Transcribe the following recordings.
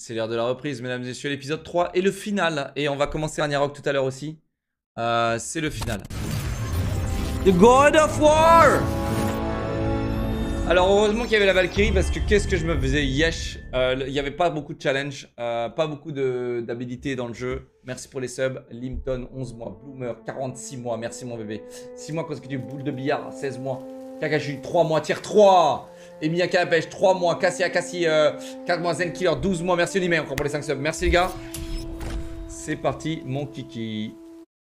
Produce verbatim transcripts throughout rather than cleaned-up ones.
C'est l'heure de la reprise, mesdames et messieurs, l'épisode trois et le final. Et on va commencer Ragnarok tout à l'heure aussi. Euh, c'est le final. The God of War. Alors heureusement qu'il y avait la Valkyrie parce que qu'est-ce que je me faisais yesh. Il n'y avait pas beaucoup de challenge, euh, pas beaucoup d'habilité dans le jeu. Merci pour les subs. Limpton, onze mois. Bloomer, quarante-six mois. Merci mon bébé. six mois consécutifs. Boule de billard, seize mois. Kakashi, trois mois. Tier trois. Emilia à pêche, trois mois. Cassia, Cassie, euh, quatre mois. Zen Killer, douze mois. Merci Onimé encore pour les cinq subs. Merci les gars. C'est parti, mon kiki.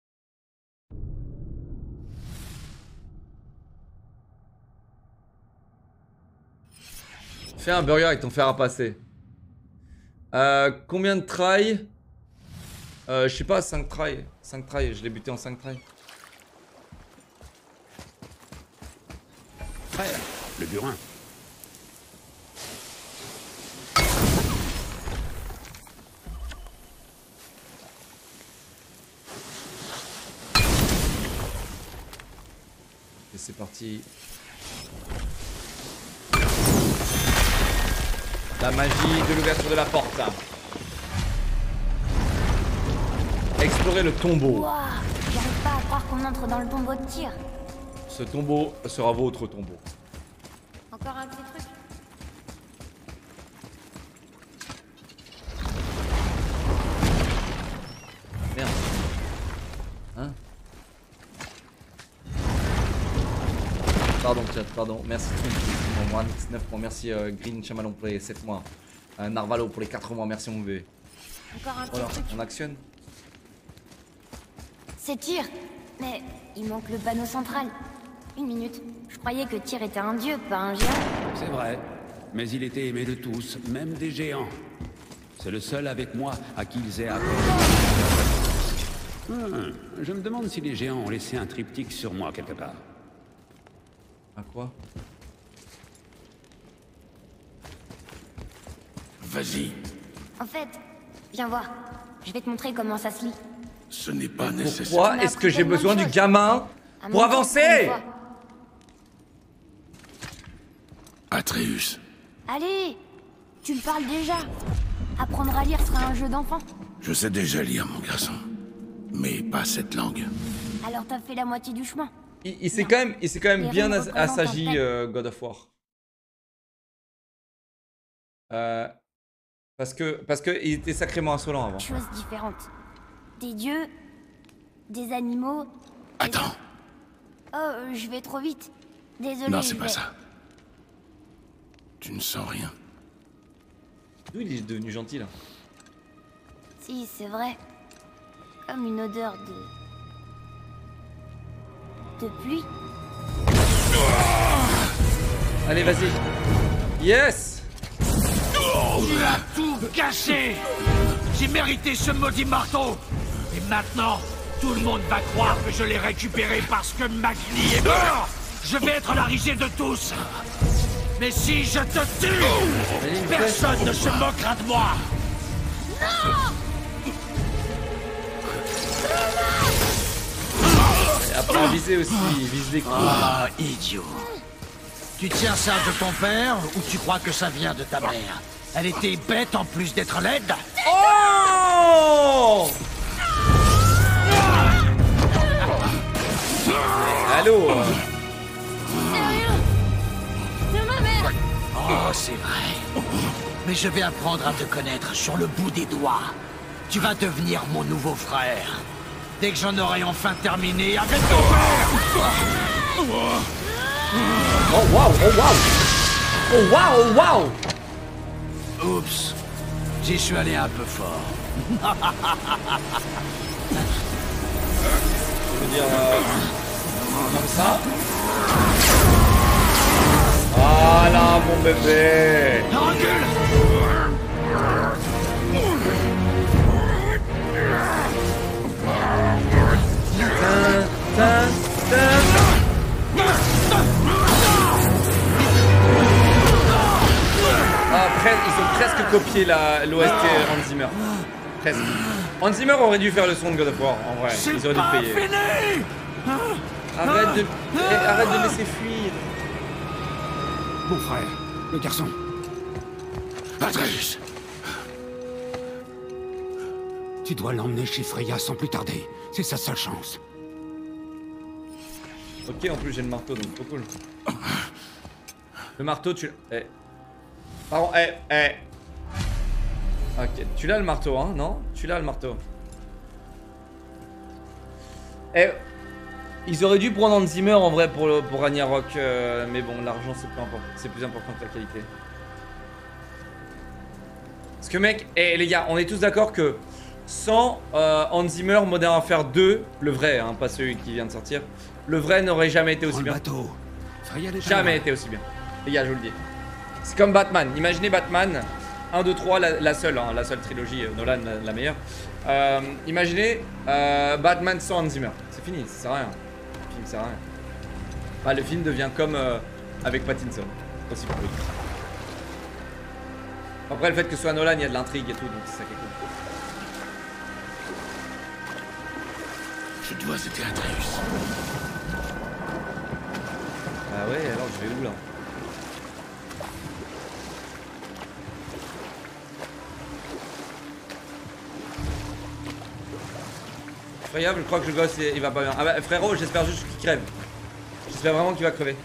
Fais un burger avec ton fer à passer. Euh, combien de tries? euh, Je sais pas, cinq tries. cinq tries, je l'ai buté en cinq tries. Frère, le burin. Et c'est parti. La magie de l'ouverture de la porte. Explorer le tombeau. Wow, j'arrive pas à croire qu'on entre dans le tombeau de tir. Ce tombeau sera votre tombeau. Encore un petit truc. Merde. Hein? Pardon chat, pardon. Merci Twin pour dix-neuf mois. Merci euh, Green Chamalon pour les sept mois. Euh, Narvalo pour les quatre mois. Merci mon bébé. Encore un petit Voilà, truc. on actionne. C'est tir. Mais il manque le panneau central. Une minute. Je croyais que tir était un dieu, pas un géant. C'est vrai, mais il était aimé de tous, même des géants. C'est le seul avec moi à qui ils aient appris. Hmm, je me demande si les géants ont laissé un triptyque sur moi quelque part. À quoi? Vas-y, En fait, viens voir. Je vais te montrer comment ça se lit. ce n'est pas nécessaire. Pourquoi est-ce que j'ai besoin du gamin À pour mon tour, avancer? une fois. Atreus, Allez, tu me parles déjà. Apprendre à lire sera un jeu d'enfant. je sais déjà lire, mon garçon. Mais pas cette langue. Alors t'as fait la moitié du chemin. Il, il s'est quand même, il s'est quand même Les bien règles as- représentent assagi un fait. euh, God of War. Euh, parce que parce que il était sacrément insolent avant. Choses différentes. Des dieux, des animaux. des- Attends, Oh, euh, je vais trop vite. Désolé. non, c'est je pas vais- ça. Tu ne sens rien. D'où il est devenu gentil là? Si, c'est vrai. Comme une odeur de... de pluie. Allez, vas-y. Yes. Tu as tout gâché! J'ai mérité ce maudit marteau! Et maintenant, tout le monde va croire que je l'ai récupéré parce que Magni est mort! Je vais être la risée de tous! Mais si je te tue, personne ne se moquera de moi! Et après on visait aussi, il vise les coups. Ah, idiot! Tu tiens ça de ton père ou tu crois que ça vient de ta mère? Elle était bête en plus d'être laide? Oh! Allô? Sérieux? C'est ma mère. Oh, c'est vrai. Mais je vais apprendre à te connaître sur le bout des doigts. Tu vas devenir mon nouveau frère. Dès que j'en aurai enfin terminé avec ton père. Oh waouh, oh waouh! Oh waouh, oh waouh! Oups. J'y suis allé un peu fort. Je veux dire, euh, comme ça. Voilà mon bébé! Recule! Tin, tin, tin. Ah, presque, ils ont presque copié l'O S T Hans Zimmer. Presque. Hans Zimmer aurait dû faire le son de God of War, en vrai. C'est Ils auraient pas dû payer. fini! Arrête de, eh, arrête de laisser fuir. Mon frère, le garçon. Atreus, Tu dois l'emmener chez Freya sans plus tarder. C'est sa seule chance. Ok, en plus j'ai le marteau, donc trop cool. Le marteau, tu l'as... Eh. Pardon, eh, eh. Ok, tu l'as le marteau, hein, non? Tu l'as le marteau. Eh. Ils auraient dû prendre Hans Zimmer en vrai pour, pour Ragnarok, euh, mais bon, l'argent c'est plus important, c'est plus important que la qualité. Parce que mec, eh, les gars, on est tous d'accord que sans euh, Hans Zimmer, Modern Warfare deux, le vrai, hein, pas celui qui vient de sortir, le vrai n'aurait jamais été aussi Prends le bien. bateau. Freya n'est pas Jamais loin. été aussi bien. Les gars, je vous le dis. C'est comme Batman. Imaginez Batman, un, deux, trois, la, la seule, hein, la seule trilogie, euh, Nolan, la, la meilleure. Euh, imaginez euh, Batman sans Hans Zimmer. C'est fini, ça sert à rien. Le film sert à rien. Bah, le film devient comme euh, avec Pattinson. Aussi pour lui. Après, le fait que ce soit Nolan, il y a de l'intrigue et tout, donc c'est ça qui est cool. Je dois aider Atreus. Ah ouais, alors je vais où là? Incroyable, je crois que le gosse il va pas bien. Ah bah frérot, j'espère juste qu'il crève. J'espère vraiment qu'il va crever.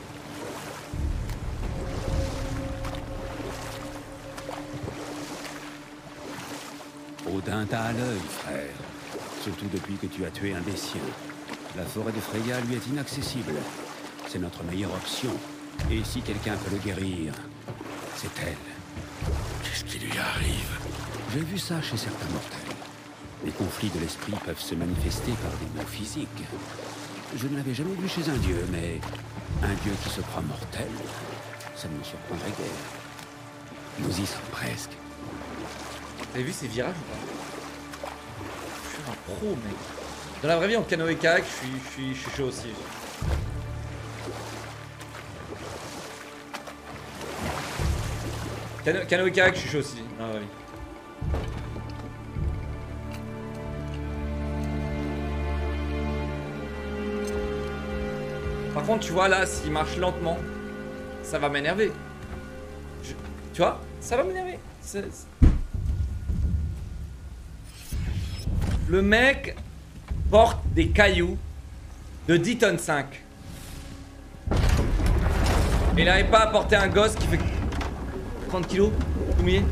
Odin t'a à l'œil, frère. Surtout depuis que tu as tué un des siens. La forêt de Freya lui est inaccessible. C'est notre meilleure option. Et si quelqu'un peut le guérir, c'est elle. Qu'est-ce qui lui arrive? J'ai vu ça chez certains mortels. Les conflits de l'esprit peuvent se manifester par des maux physiques. Je ne l'avais jamais vu chez un dieu, mais un dieu qui se croit mortel, ça ne me surprendrait guère. Nous y sommes presque. Vous avez vu ces virages ou pas? Je suis un pro, mec. Dans la vraie vie, en canoë kayak, je suis, je suis, je suis chaud aussi. Cano canoë kayak, je suis chaud aussi. Dans la vraie vie. Par contre, tu vois là, s'il marche lentement, ça va m'énerver. Je... Tu vois, ça va m'énerver. C'est... Le mec porte des cailloux de dix tonnes cinq. Et il n'arrive pas à porter un gosse qui fait trente kilos, tout mouillé.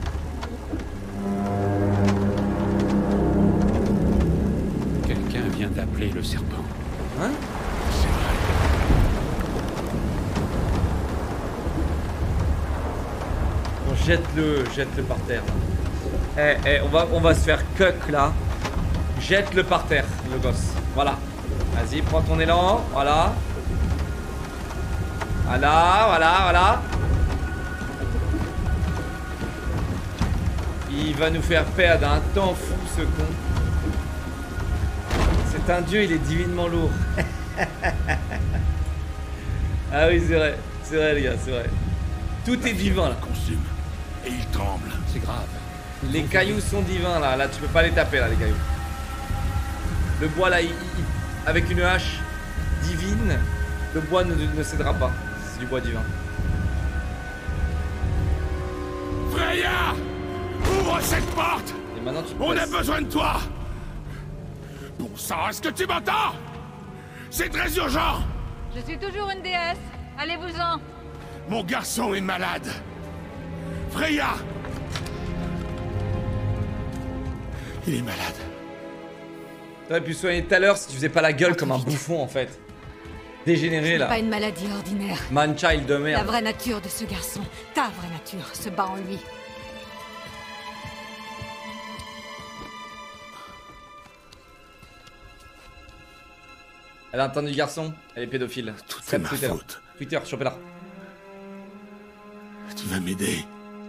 Quelqu'un vient d'appeler le serpent. Hein? C'est vrai. Bon, jette-le, jette-le par terre. Eh, eh, on va, on va se faire cuck là. Jette-le par terre, le gosse. Voilà. Vas-y, prends ton élan. Voilà. Voilà, voilà, voilà. Il va nous faire perdre un temps fou, ce con. C'est un dieu, il est divinement lourd. Ah oui, c'est vrai. C'est vrai, les gars, c'est vrai. Tout est divin, là. Consume. Et il tremble. C'est grave. Les cailloux sont divins, là. Là, tu peux pas les taper, là, les cailloux. Le bois, là, il, il- avec une hache divine, le bois ne, ne cédera pas. C'est du bois divin. Freya! Ouvre cette porte! Et maintenant, tu te On a presses. besoin de toi! Bon sang, est-ce que tu m'entends? C'est très urgent! Je suis toujours une déesse. Allez-vous-en. Mon garçon est malade! Freya! Il est malade. T'aurais pu soigner tout à l'heure si tu faisais pas la gueule comme un bouffon, en fait. Dégénéré, là. Pas une maladie ordinaire. Man-child de La merde. vraie nature de ce garçon, ta vraie nature, se bat en lui. Elle a entendu le garçon, elle est pédophile. Tout Très est ma Twitter. faute. Twitter, chopez-la. Tu vas m'aider.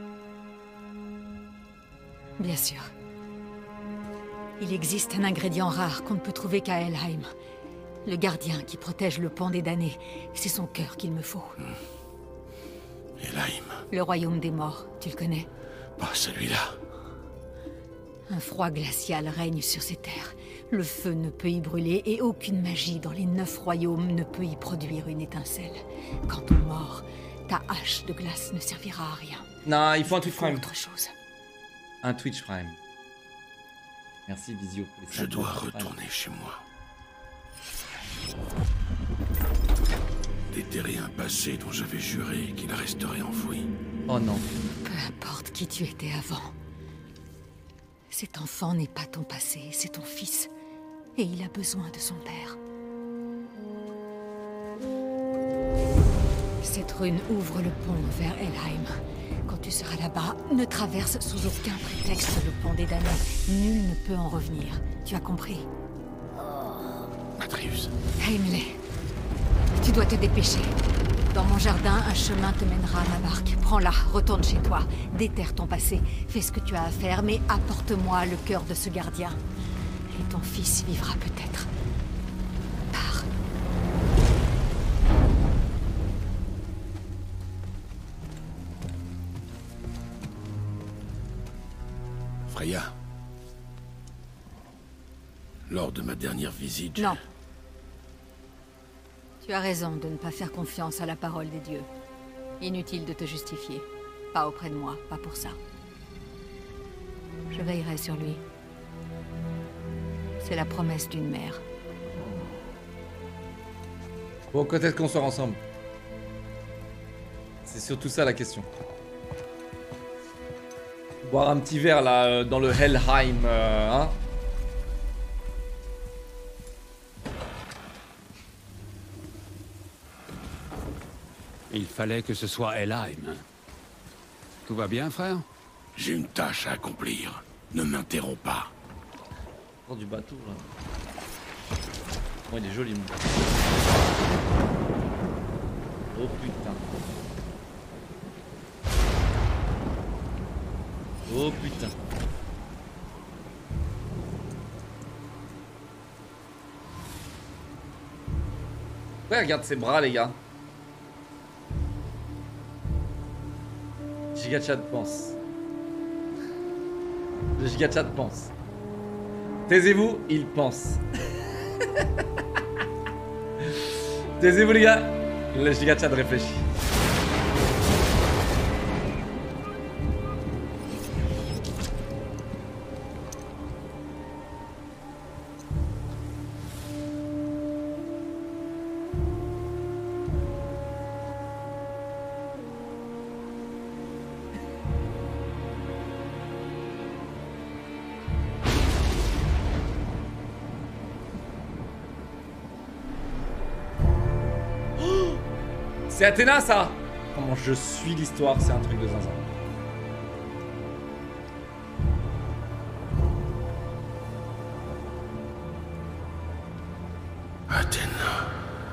Bien sûr. Il existe un ingrédient rare qu'on ne peut trouver qu'à Helheim. Le gardien qui protège le pont des damnés. C'est son cœur qu'il me faut. Helheim. Le royaume des morts, tu le connais? Pas celui-là. Un froid glacial règne sur ces terres. Le feu ne peut y brûler et aucune magie dans les neuf royaumes ne peut y produire une étincelle. Quant aux morts, ta hache de glace ne servira à rien. Non, il faut un Il Twitch faut Prime. autre chose. Un Twitch Prime. Merci Visio. Pour les Je cinq dois mois. retourner chez moi. Déterrer un passé dont j'avais juré qu'il resterait enfoui. Oh non. Peu importe qui tu étais avant. Cet enfant n'est pas ton passé, c'est ton fils. Et il a besoin de son père. Cette rune ouvre le pont vers Helheim. Quand tu seras là-bas, ne traverse sous aucun prétexte le pont des damnés. Nul ne peut en revenir. Tu as compris? Atreus. Heimle, tu dois te dépêcher. Dans mon jardin, un chemin te mènera à ma barque. Prends-la, retourne chez toi. Déterre ton passé. Fais ce que tu as à faire, mais apporte-moi le cœur de ce gardien. Et ton fils vivra peut-être. Pars. Freya. Lors de ma dernière visite... je- Non. Tu as raison de ne pas faire confiance à la parole des dieux. Inutile de te justifier. Pas auprès de moi, pas pour ça. Je veillerai sur lui. C'est la promesse d'une mère. Bon, quand est-ce qu'on sort ensemble? C'est surtout ça la question. Boire un petit verre là euh, dans le Helheim, euh, hein? Il fallait que ce soit Helheim. Tout va bien, frère? J'ai une tâche à accomplir. Ne m'interromps pas. Bord du bateau là. Oh, il est joli. Mon. Oh putain. Oh putain. Ouais, regarde ses bras, les gars. Gigachat pense. Le Gigachat pense. Taisez-vous, il pense. Taisez-vous, les gars. Le Gigachat réfléchit. C'est Athéna, ça. Comment je suis l'histoire, c'est un truc de zinzin. Athéna.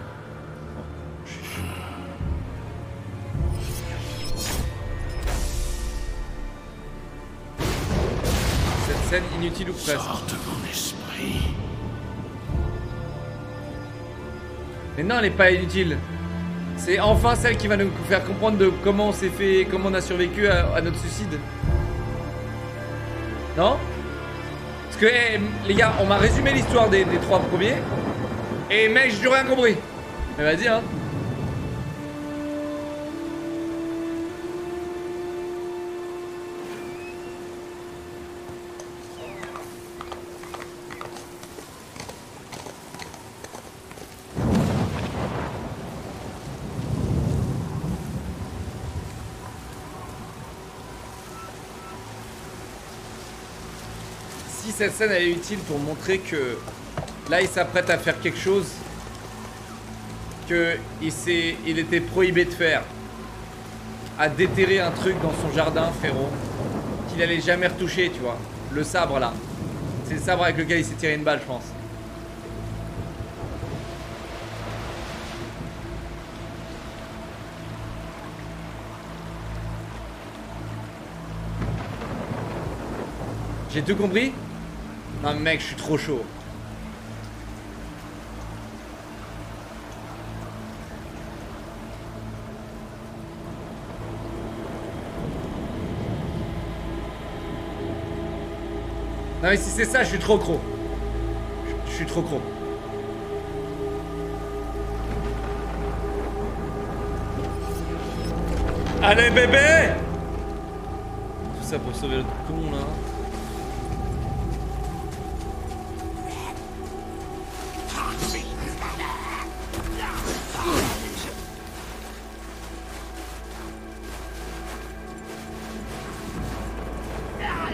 Cette scène inutile ou presque. Sors de mon esprit. Mais non, elle est pas inutile. C'est enfin celle qui va nous faire comprendre de comment on s'est fait, comment on a survécu à, à notre suicide. Non? Parce que, hey, les gars, on m'a résumé l'histoire des, des trois premiers. Et mec, j'ai rien compris. Mais vas-y, hein. Si cette scène elle est utile pour montrer que là il s'apprête à faire quelque chose que il, s'est, il était prohibé de faire, à déterrer un truc dans son jardin frérot qu'il allait jamais retoucher, tu vois, le sabre là, c'est le sabre avec lequel il s'est tiré une balle je pense. J'ai tout compris? Non mec, je suis trop chaud. Non mais si c'est ça, je suis trop gros. Je, je suis trop gros. Allez bébé! Tout ça pour sauver le con là.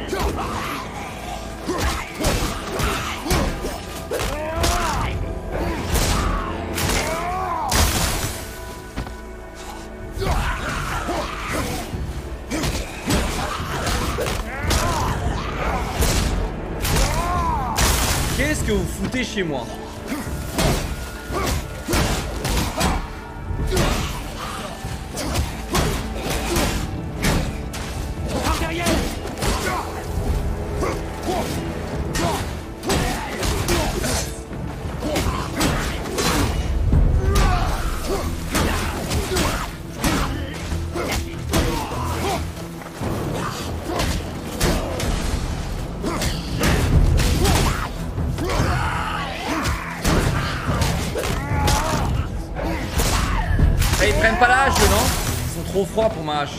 Qu'est-ce que vous foutez chez moi? Et ils prennent pas la hache, non? Ils sont trop froids pour ma hache.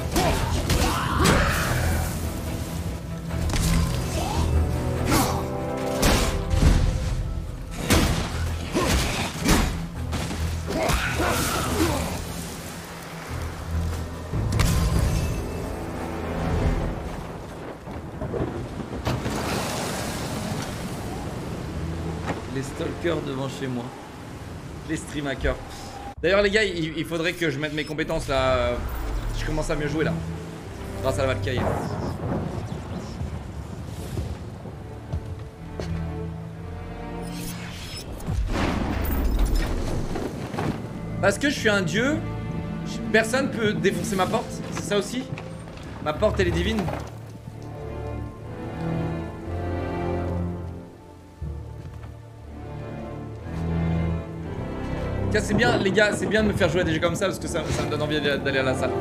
Les stalkers devant chez moi. Les stream hackers. D'ailleurs les gars, il, il faudrait que je mette mes compétences là. Je commence à mieux jouer là. Grâce à la Valkyrie. Parce que je suis un dieu, personne peut défoncer ma porte. C'est ça aussi? Ma porte elle est divine. C'est bien les gars, c'est bien de me faire jouer à des jeux comme ça parce que ça, ça me donne envie d'aller à la salle.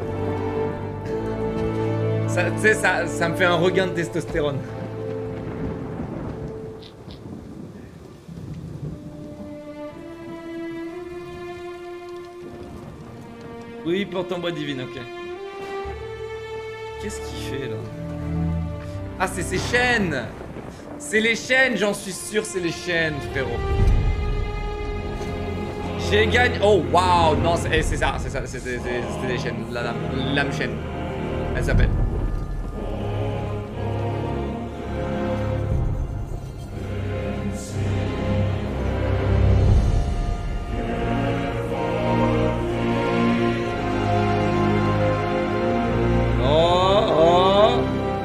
Ça, tu sais, ça, ça me fait un regain de testostérone. Oui, porte en bois divine, ok. Qu'est-ce qu'il fait là? Ah, c'est ses chaînes! C'est les chaînes, j'en suis sûr, c'est les chaînes, frérot. J'ai gagné. Oh waouh, non, c'est ça, c'est ça, c'était des chaînes, la lame, lame chaîne. Elle s'appelle. Oh, oh.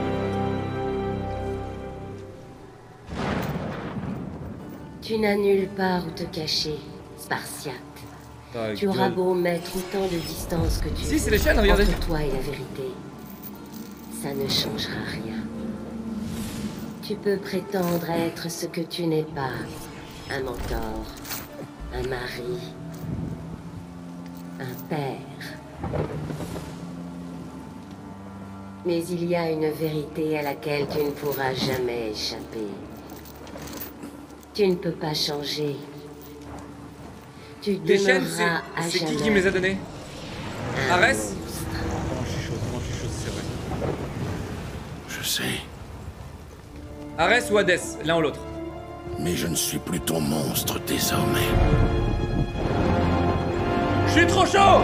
Tu n'as nulle part où te cacher. Spartiate. Ta tu gueule. auras beau mettre autant de distance que tu Si, c'est veux les chaînes, regardez. entre toi et la vérité, ça ne changera rien. Tu peux prétendre être ce que tu n'es pas. Un mentor, un mari, un père. Mais il y a une vérité à laquelle tu ne pourras jamais échapper. Tu ne peux pas changer. Tu Les chaînes, demeureras à c'est qui qui jamais me les a données? un Arès? monstre. Comment je suis chaud, comment je suis chaud, c'est vrai. Je sais, Arès ou Hadès, l'un ou l'autre. mais je ne suis plus ton monstre désormais. Je suis trop chaud!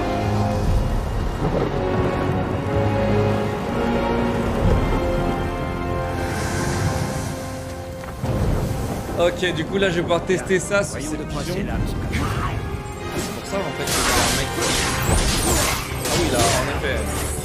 Ok, du coup là je vais pouvoir tester ça sur cette pigeon. C'est pour ça en fait que c'est un mec. Ah oui là, en effet.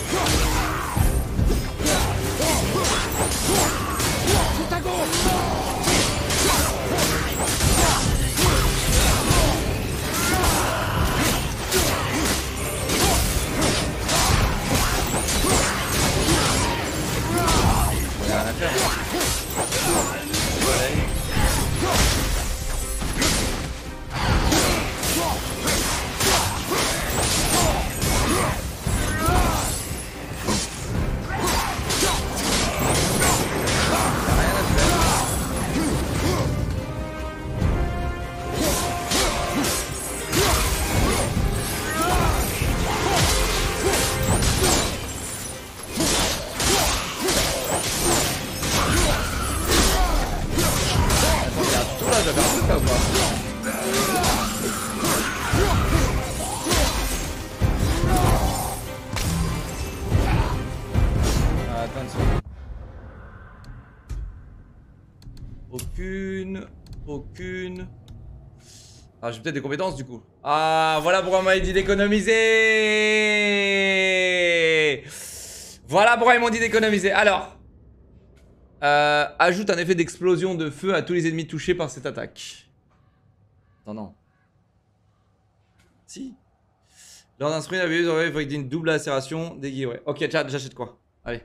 Il y a rien à faire. Ouais. Aucune. Aucune. Ah, j'ai peut-être des compétences du coup. Ah, voilà pourquoi on m'a dit d'économiser. Voilà pourquoi ils m'ont dit d'économiser. Alors. Euh, ajoute un effet d'explosion de feu à tous les ennemis touchés par cette attaque. Attends, non. Si. Lors d'un sprint, vous aurez effectué une double lacération. Déguisé, ouais. Ok, chat, j'achète quoi? Allez.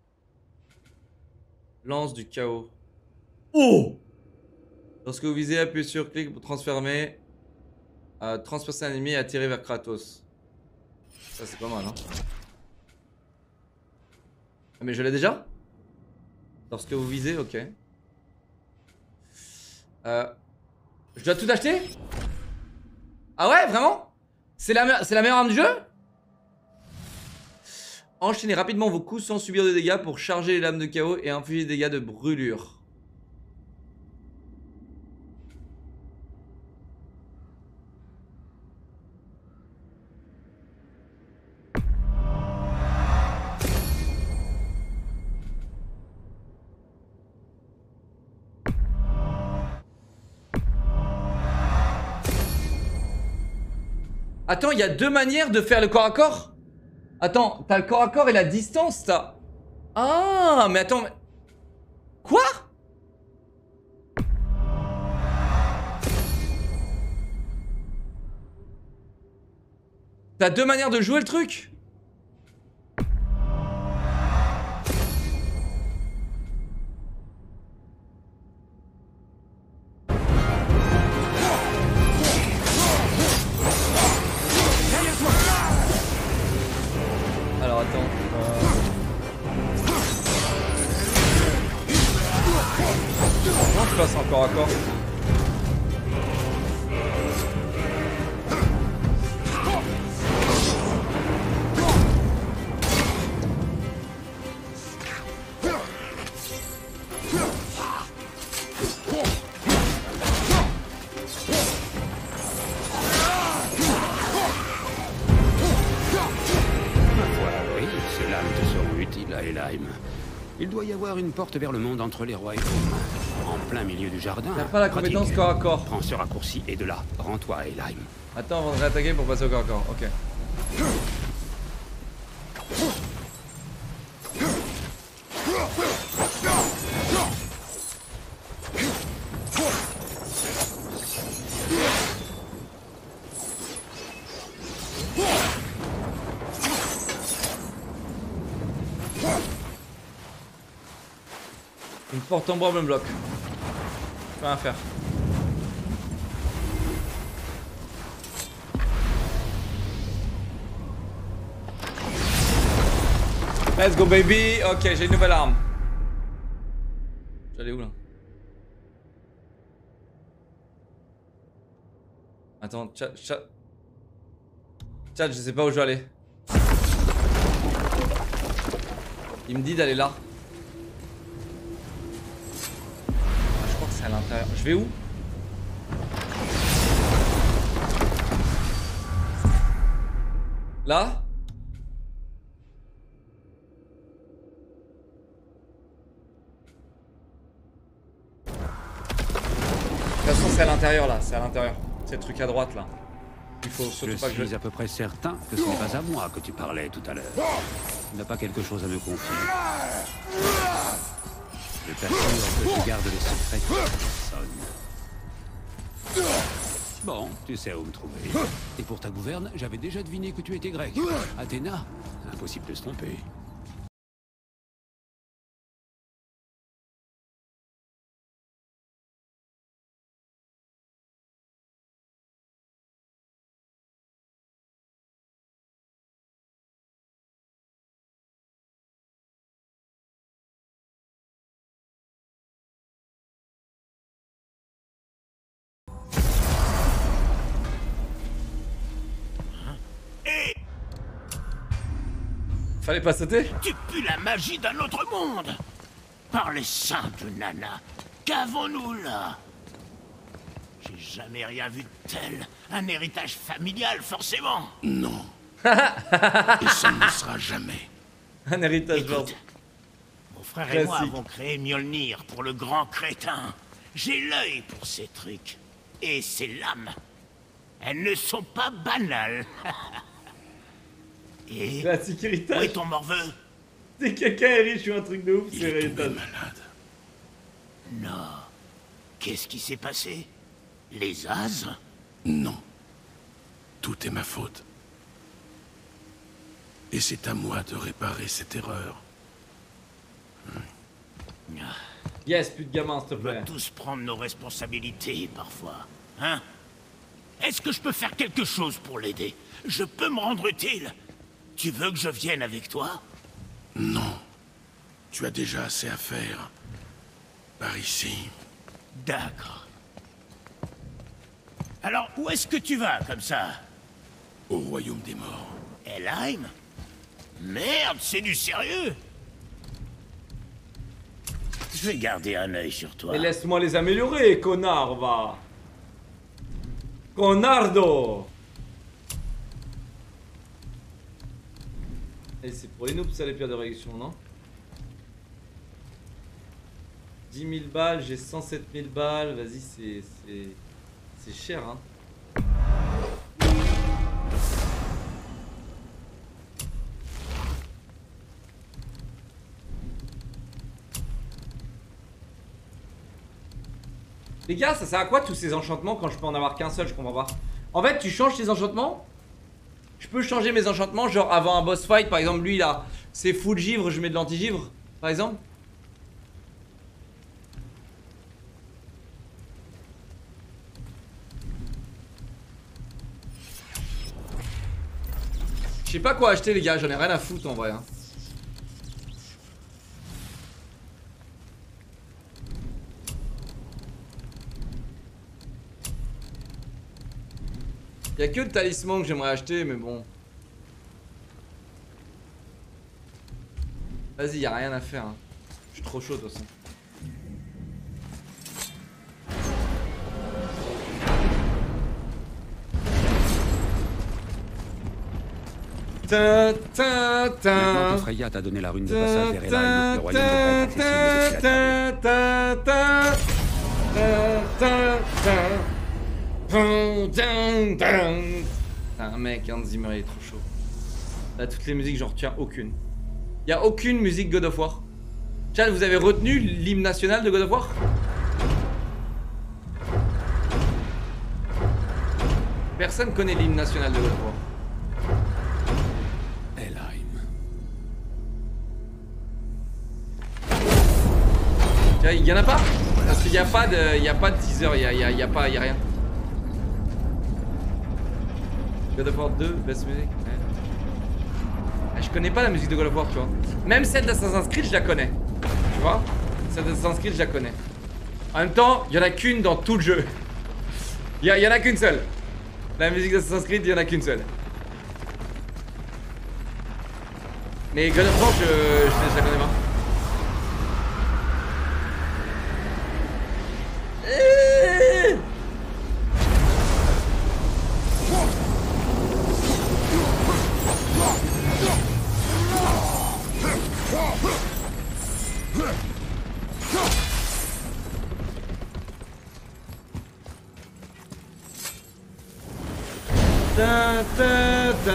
Lance du chaos. Oh! Lorsque vous visez, appuyez sur clic pour transformer. Euh, transpercer un ennemi et attirer vers Kratos. Ça, c'est pas mal, hein. Mais je l'ai déjà? Lorsque vous visez, ok. Euh, je dois tout acheter? Ah ouais, vraiment? C'est la, c'est la meilleure arme du jeu? Enchaînez rapidement vos coups sans subir de dégâts pour charger les lames de chaos et infliger des dégâts de brûlure. Attends, il y a deux manières de faire le corps à corps? Attends, t'as le corps à corps et la distance, t'as... Ah, mais attends, mais... Quoi? T'as deux manières de jouer le truc? Encore à corps. Oui, ces lames te seront utiles à Helheim. Il doit y avoir une porte vers le monde entre les royaumes. En plein milieu du jardin. T'as pas la compétence corps à corps. Prends ce raccourci et de là, rends-toi à Helheim. Attends avant de réattaquer pour passer au corps à corps. Ok. Une porte en bois me bloque. Pas à faire. Let's go baby. Ok, j'ai une nouvelle arme. J'allais où là? Attends, chat, chat. Chat, je sais pas où je vais aller. Il me dit d'aller là. À l'intérieur. Je vais où? Là? De toute façon c'est à l'intérieur là, c'est à l'intérieur. C'est le truc à droite là. Il faut surtout je pas que je... suis à peu près certain que ce n'est pas à moi que tu parlais tout à l'heure. Tu n'as pas quelque chose à me confier. Je t'assure que tu gardes les secrets de personne. Bon, tu sais où me trouver. Et pour ta gouverne, j'avais déjà deviné que tu étais grec. Athéna, impossible de se tromper. Fallait pas sauter? Tu pues la magie d'un autre monde. Par les seins de Nana, qu'avons-nous là? J'ai jamais rien vu de tel. Un héritage familial, forcément. Non. Et ça ne sera jamais. Un héritage genre. Mon frère et moi avons créé Mjolnir pour le grand crétin. J'ai l'œil pour ces trucs. Et ces lames, elles ne sont pas banales. Et La où sécurité. est ton morveux? C'est quelqu'un est riche ou un truc de ouf, Il c'est est tombé Rayton. malade. Non. Qu'est-ce qui s'est passé? Les as? Non. Tout est ma faute. Et c'est à moi de réparer cette erreur. Yes, plus de gamins, s'il te On doit plaît. tous prendre nos responsabilités parfois. Hein? Est-ce que je peux faire quelque chose pour l'aider? Je peux me rendre utile? Tu veux que je vienne avec toi? Non. Tu as déjà assez à faire. Par ici. D'accord. Alors, où est-ce que tu vas, comme ça? Au royaume des morts. Helheim? Merde, c'est du sérieux! Je vais garder un œil sur toi. Et laisse-moi les améliorer, connard, va. Connardo. Et c'est pour les noobs, ça, les pierres de réduction, non? dix mille balles, j'ai cent sept mille balles. Vas-y, c'est... c'est... c'est cher, hein. Les gars, ça sert à quoi tous ces enchantements quand je peux en avoir qu'un seul? Je comprends pas. En fait, tu changes tes enchantements. Je peux changer mes enchantements, genre avant un boss fight, par exemple, lui là, c'est full givre, je mets de l'anti-givre, par exemple. Je sais pas quoi acheter, les gars, j'en ai rien à foutre en vrai. Hein. Y'a que le talisman que j'aimerais acheter, mais bon. Vas-y, y'a rien à faire. Hein. Je suis trop chaud de toute façon. Ta, ta, ta. Maintenant que Freya t'a donné la rune de passage vers Helheim, le royaume devrait être accessible depuis la table. Ta, ta, ta, ta, ta. Putain, mec, Hans Zimmer il est trop chaud. Là, toutes les musiques, j'en retiens aucune. Y a aucune musique God of War. Chad, vous avez retenu l'hymne national de God of War? Personne connaît l'hymne national de God of War. Helheim. Tiens, y en a pas? Parce qu'il y a pas de, y a pas de teaser, y a, y a, y a pas, y a rien. God of War deux, best music. Ouais. Ah, je connais pas la musique de God of War, tu vois. Même celle d'Assassin's Creed, je la connais. Tu vois? Celle d'Assassin's Creed, je la connais. En même temps, il y en a qu'une dans tout le jeu. Il y, y en a qu'une seule. La musique d'Assassin's Creed, il y en a qu'une seule. Mais God of War, je, je, je la connais pas. Ta, ta, ta.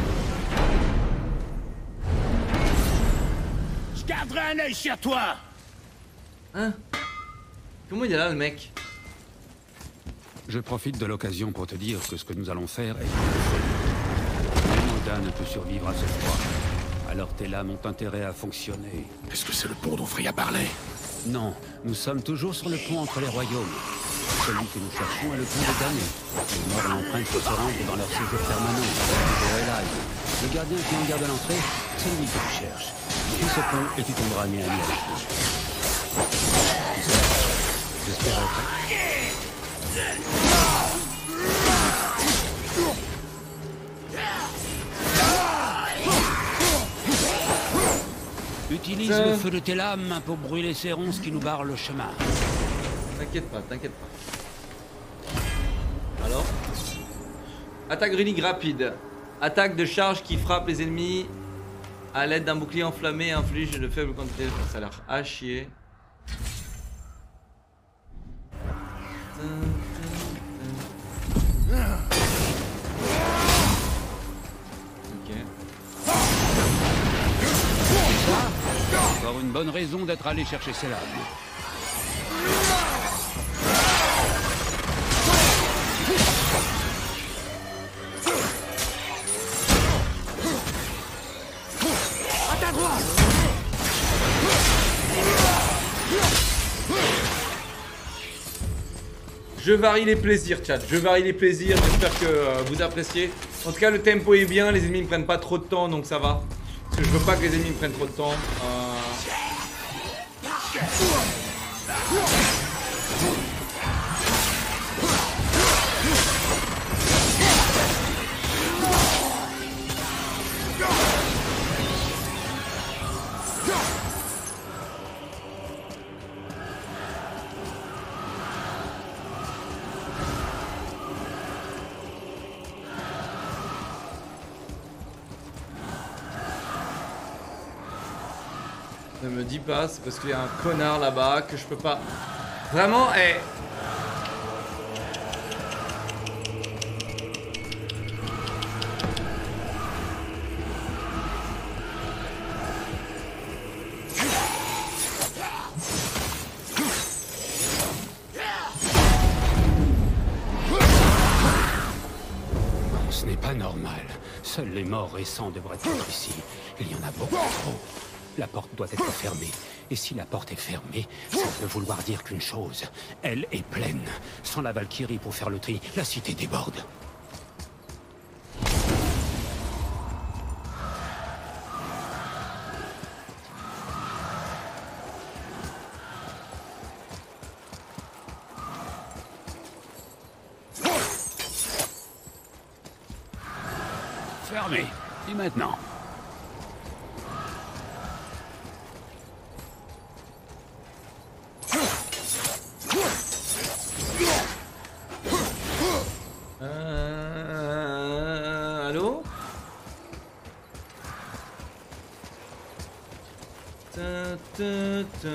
Je garderai un œil sur toi. Hein? Comment il est là, le mec? Je profite de l'occasion pour te dire que ce que nous allons faire est une folie. Même Odin ne peut survivre à ce froid. Alors tes lames ont intérêt à fonctionner. Est-ce que c'est le pont dont Freya parlait? Non, nous sommes toujours sur le pont entre les royaumes. Celui que nous cherchons est le pont de Dané. Les morts l'empruntent pour se rendre dans leur séjour permanent, au Helheim. Le gardien qui en garde l'entrée, c'est lui que tu cherches. Suis ce pont et tu tomberas nez à nez avec lui. J'espère être... Utilise le feu de tes lames pour brûler ces ronces qui nous barrent le chemin. T'inquiète pas, t'inquiète pas. Alors? Attaque runique rapide. Attaque de charge qui frappe les ennemis à l'aide d'un bouclier enflammé et inflige de faibles quantités. Ça a l'air à chier. Ok. Encore une bonne raison d'être allé chercher ces lames. Je varie les plaisirs, chat. Je varie les plaisirs. J'espère que euh, vous appréciez. En tout cas, le tempo est bien. Les ennemis ne prennent pas trop de temps, donc ça va. Parce que je veux pas que les ennemis me prennent trop de temps. Euh... Ne me dis pas, c'est parce qu'il y a un connard là-bas que je peux pas... Vraiment, eh... Non, ce n'est pas normal. Seuls les morts récents devraient être ici. Il y en a beaucoup trop. La porte doit être fermée. Et si la porte est fermée, ça peut vouloir dire qu'une chose. Elle est pleine. Sans la Valkyrie pour faire le tri, la cité déborde. Fermée. Et maintenant? Euh... Allô? Ta, ta, ta.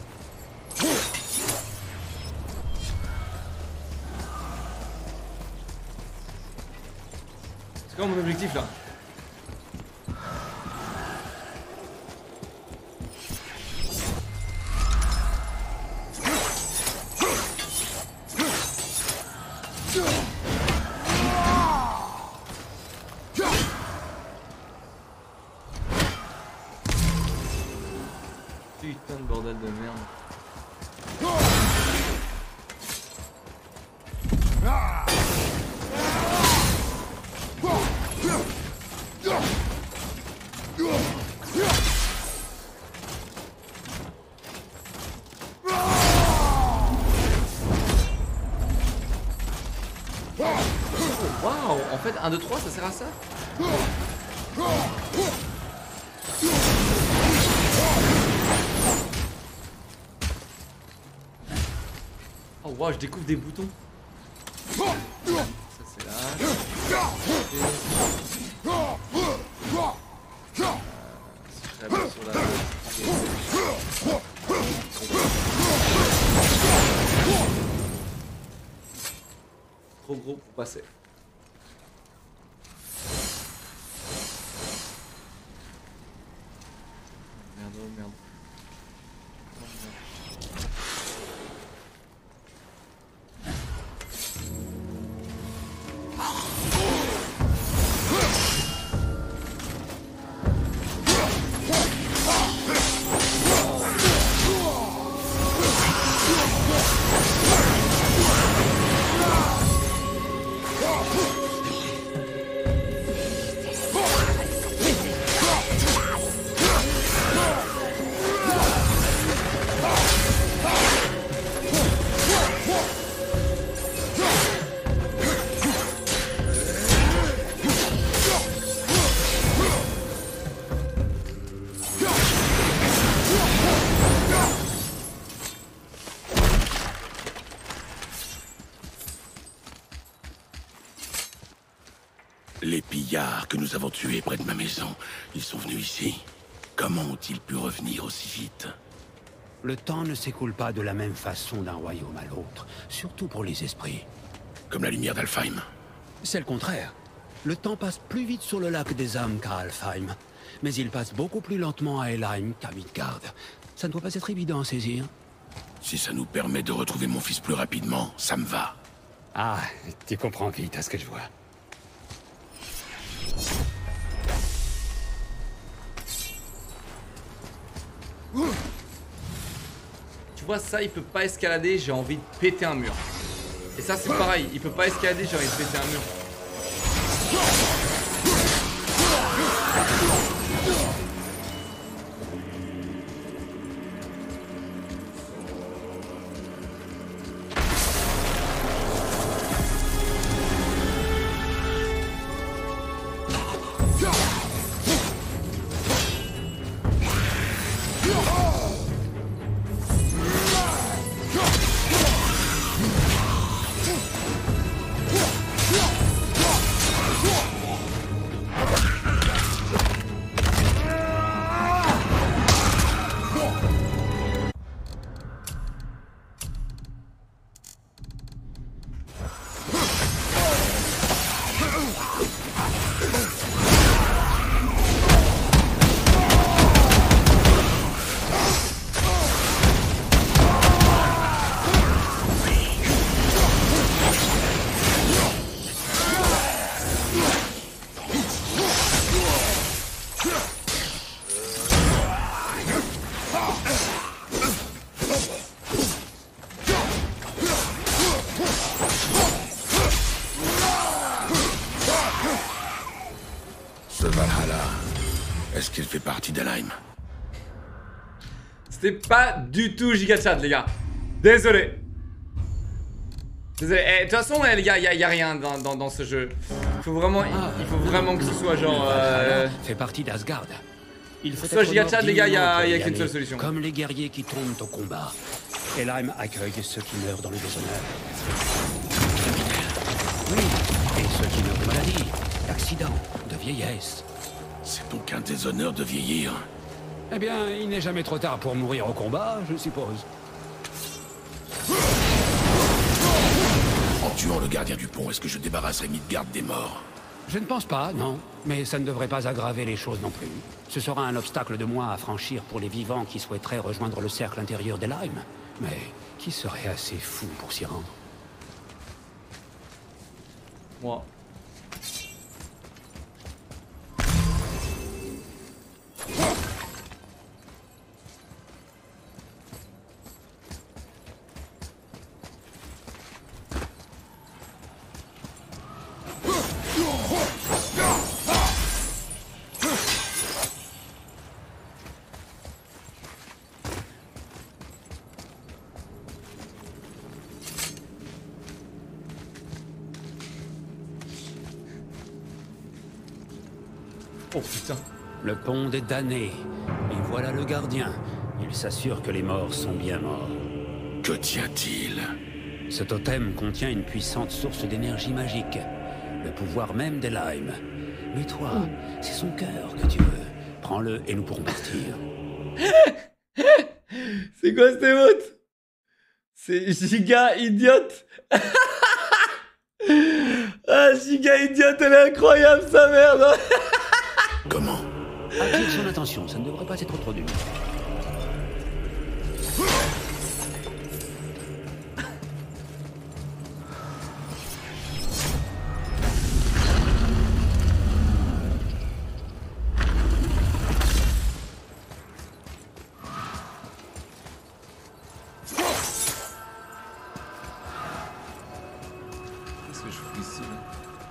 C'est quoi mon objectif là? Putain de bordel de merde. Waouh, en fait un, deux, trois ça sert à ça? Oh waouh, je découvre des boutons. Ça c'est là. Euh, sur la... Trop gros pour passer. Merde, oh merde. Oh, merde. Les pillards que nous avons tués près de ma maison, ils sont venus ici. Comment ont-ils pu revenir aussi vite? Le temps ne s'écoule pas de la même façon d'un royaume à l'autre, surtout pour les esprits. Comme la lumière d'Alfheim. C'est le contraire. Le temps passe plus vite sur le lac des âmes qu'à Alfheim, mais il passe beaucoup plus lentement à Helheim qu'à Midgard. Ça ne doit pas être évident à saisir. Si ça nous permet de retrouver mon fils plus rapidement, ça me va. Ah, tu comprends vite à ce que je vois. Tu vois, ça, il peut pas escalader, j'ai envie de péter un mur. Et ça, c'est pareil, il peut pas escalader, j'ai envie de péter un mur. Ce Valhalla, est-ce qu'il fait partie d'Helheim? C'était pas du tout giga chat, les gars. Désolé. Désolé. Eh, de toute façon, eh, les gars, il y, y a rien dans, dans, dans ce jeu. Il faut vraiment, il, il faut vraiment que ce soit genre. Euh... fait partie d'Asgard. Il faut soit giga chat, les gars, il y a, y a y qu'une aller, seule solution. Comme les guerriers qui tombent au combat. Helheim accueille ceux qui meurent dans le déshonneur. Oui, et ceux qui meurent de maladie, d'accident, de vieillesse. C'est donc un déshonneur de vieillir. Eh bien, il n'est jamais trop tard pour mourir au combat, je suppose. En tuant le gardien du pont, est-ce que je débarrasserai Midgard des morts? Je ne pense pas, non. Mais ça ne devrait pas aggraver les choses non plus. Ce sera un obstacle de moins à franchir pour les vivants qui souhaiteraient rejoindre le cercle intérieur d'Helheim. Mais qui serait assez fou pour s'y rendre? Moi. Oh putain. Le pont des damnés. Et voilà le gardien. Il s'assure que les morts sont bien morts. Que tient-il? Ce totem contient une puissante source d'énergie magique. Le pouvoir même d'Helheim. Mais toi, c'est son cœur que tu veux. Prends-le et nous pourrons partir. C'est quoi cette émote? C'est giga idiote. Ah, giga idiote, elle est incroyable sa merde. Comment? Attire son attention, ça ne devrait pas être trop dur. Qu'est-ce que je fous ici là?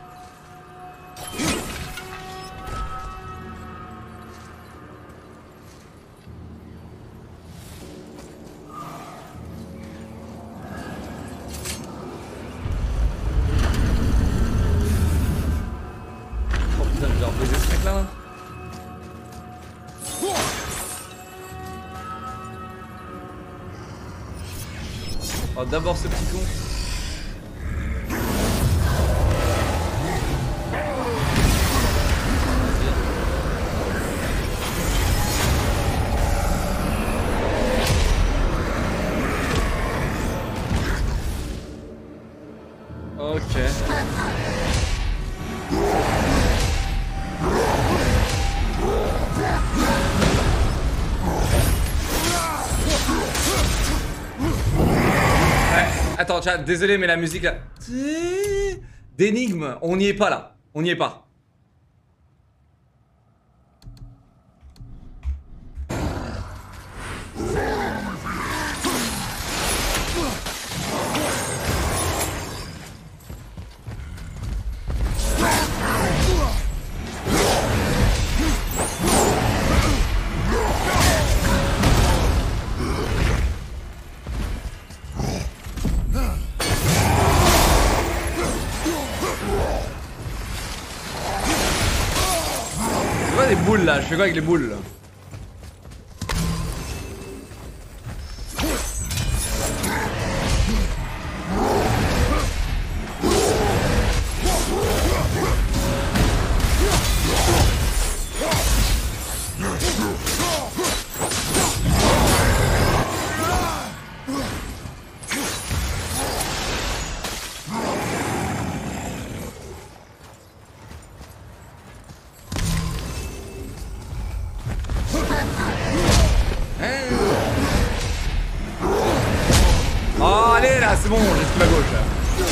Oh putain, je vais leur baiser ce mec là. Oh, d'abord ce petit con. Attends, chat, désolé, mais la musique là. D'énigme, on n'y est pas là. On n'y est pas. Des boules là, je fais quoi avec les boules là? Oh allez là, c'est bon, j'esquive à gauche là.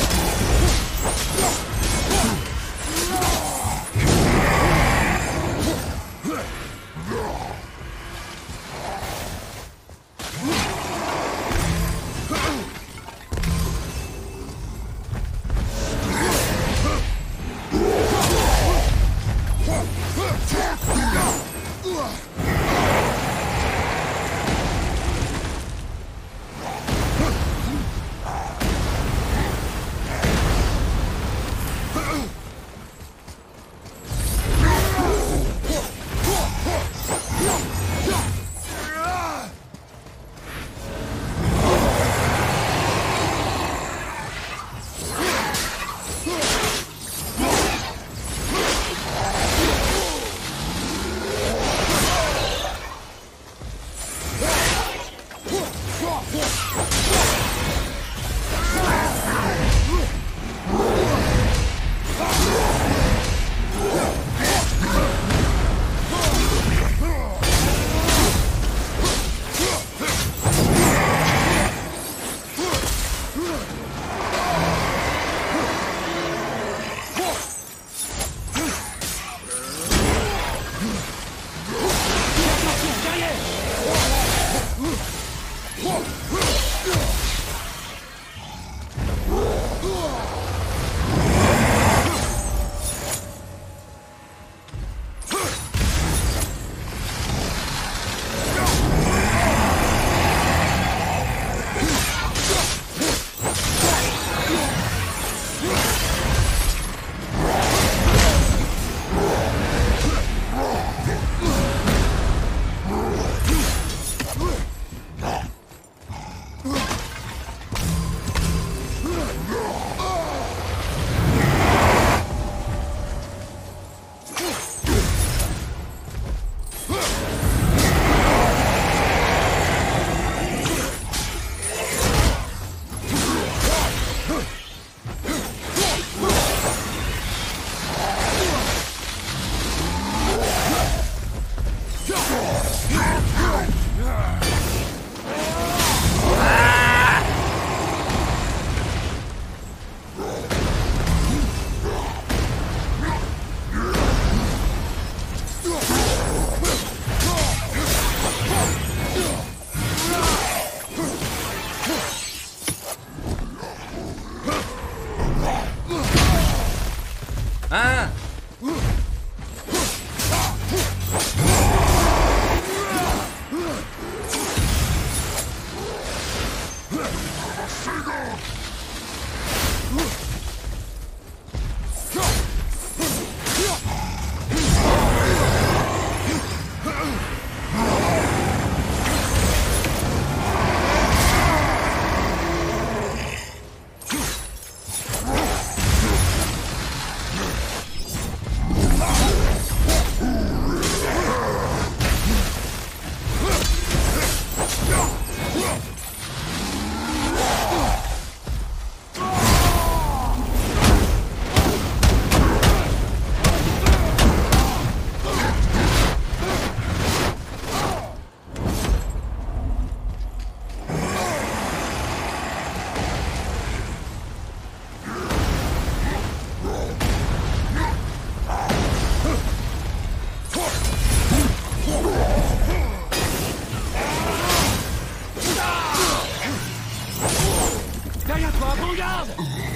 Ah! Prends garde.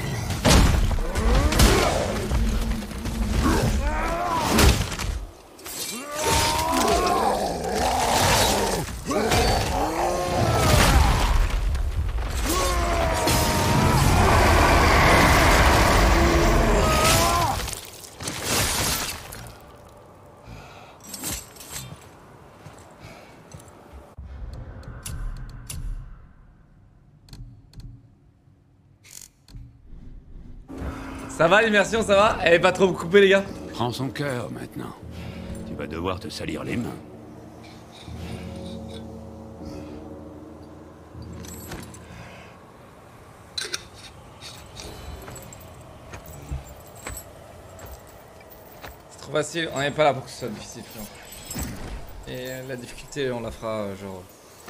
Ça va l'immersion, ça va? Elle est pas trop coupée les gars? Prends son cœur maintenant. Tu vas devoir te salir les mains. C'est trop facile, on n'est pas là pour que ce soit difficile. Frère. Et la difficulté, on la fera euh, genre...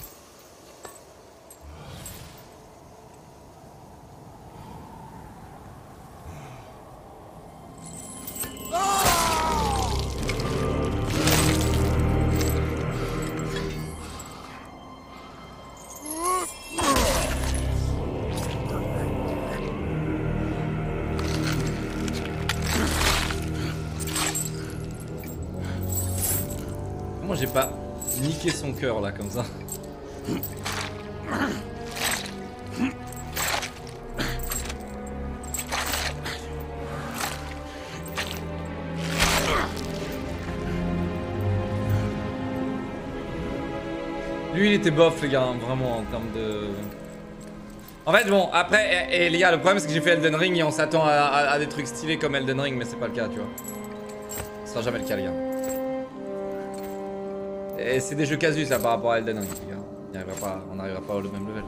Comment j'ai pas niqué son cœur là comme ça? Lui il était bof les gars, hein, vraiment en termes de... En fait bon, après, et, et les gars, le problème c'est que j'ai fait Elden Ring et on s'attend à, à, à des trucs stylés comme Elden Ring, mais c'est pas le cas, tu vois. Ce sera jamais le cas les gars. Et c'est des jeux casus ça par rapport à Elden Ring, les gars. On n'arrivera pas, on n'arrivera pas au même level.